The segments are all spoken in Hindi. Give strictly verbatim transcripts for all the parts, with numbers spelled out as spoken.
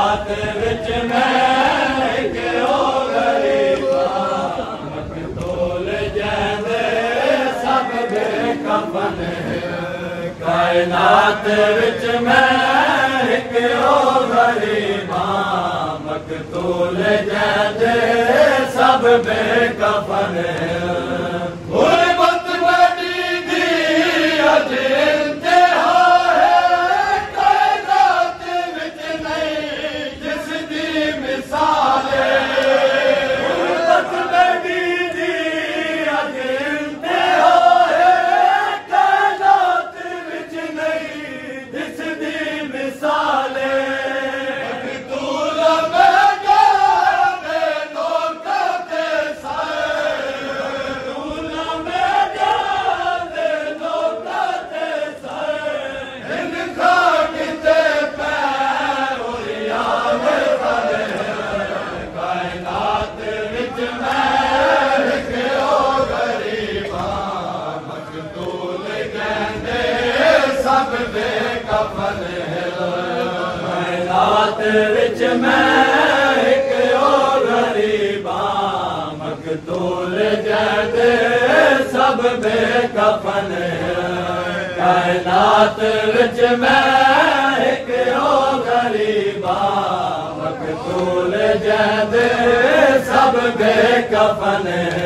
कायनात विच मैं क्यों गरीबा मकतूल जैंदे सब बेकफन कायनात विच मैं क्यों गरीबा मकतूल जैंदे सब बेकफन गुरबत बड़ी दी अज इंतहा है कायनात विच नहीं जिसदी मिसाल गुरबत बड़ी दी अज इंतहा है कायनात विच नहीं जिसदी मिसाल कायनात विच मैं क्यों गरीबा मकतूल जैंदे सब बेकफन कायनात विच मैं क्यों गरीबा मकतूल जैंदे सब बेकफन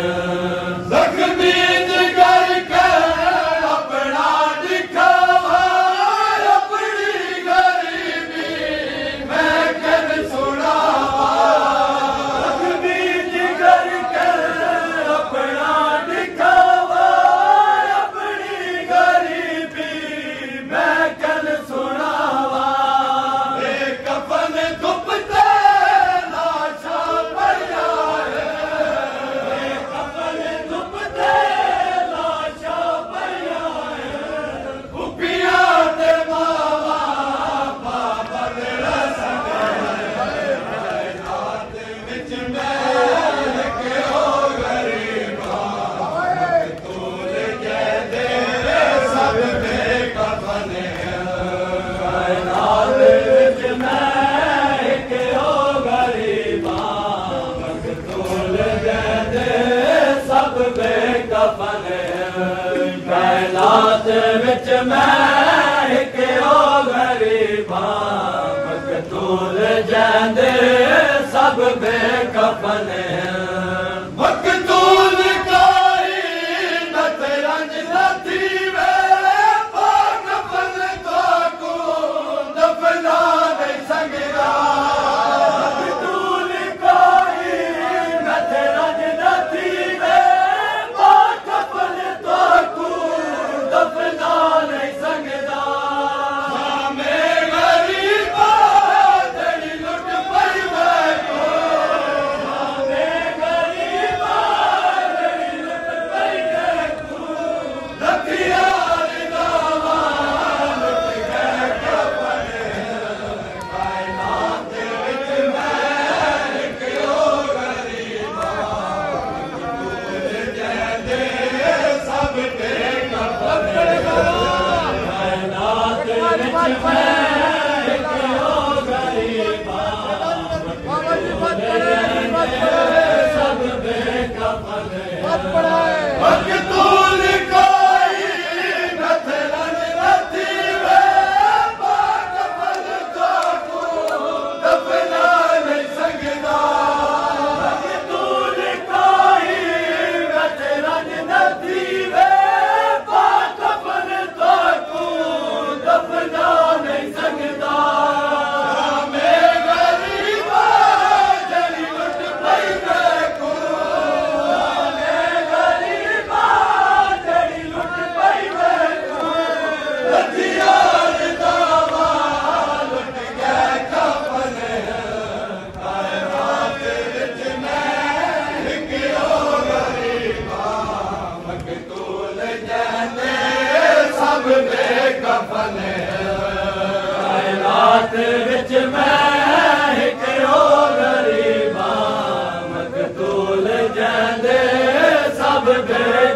कायनात विच मैं क्यों गरीबा मकतूल जैंदे सब बेकफन मकतूल काई नत रंज नथी वे पाकफन ताकू दफना नहीं संगदा मकतूल काई नत रंज नथी वे पाकफन ताकू दफना नहीं संगदा मैं गरीबा तेरी लुट पई बैठो मैं गरीबा तेरी लुट पई बैठो रखिया दावा लुट गए कफन कायनात विच मैं क्यों गरीबा मकतूल जैंदे सब बेकफन कायनात विच मैं क्यों गरीबा मकतूल जैंदे सब बेकफन मकतूल कोई नथ रंज नथी वे पाकफन ताकू दफना नहीं संगदा मकतूल कोई नथ रंज नथी वे पाकफन ताकू दफना नहीं संगदा मैं गरीबा तेरी लुट पई बैठो मैं गरीबा तेरी लुट पई बैठो हथियार दावा लुट गए कफन कायनात विच मैं क्यों गरीबा मकतूल जैंदे सब बेकफन कायनात विच मैं क्यों गरीबा मकतूल जैंदे सब बेकफन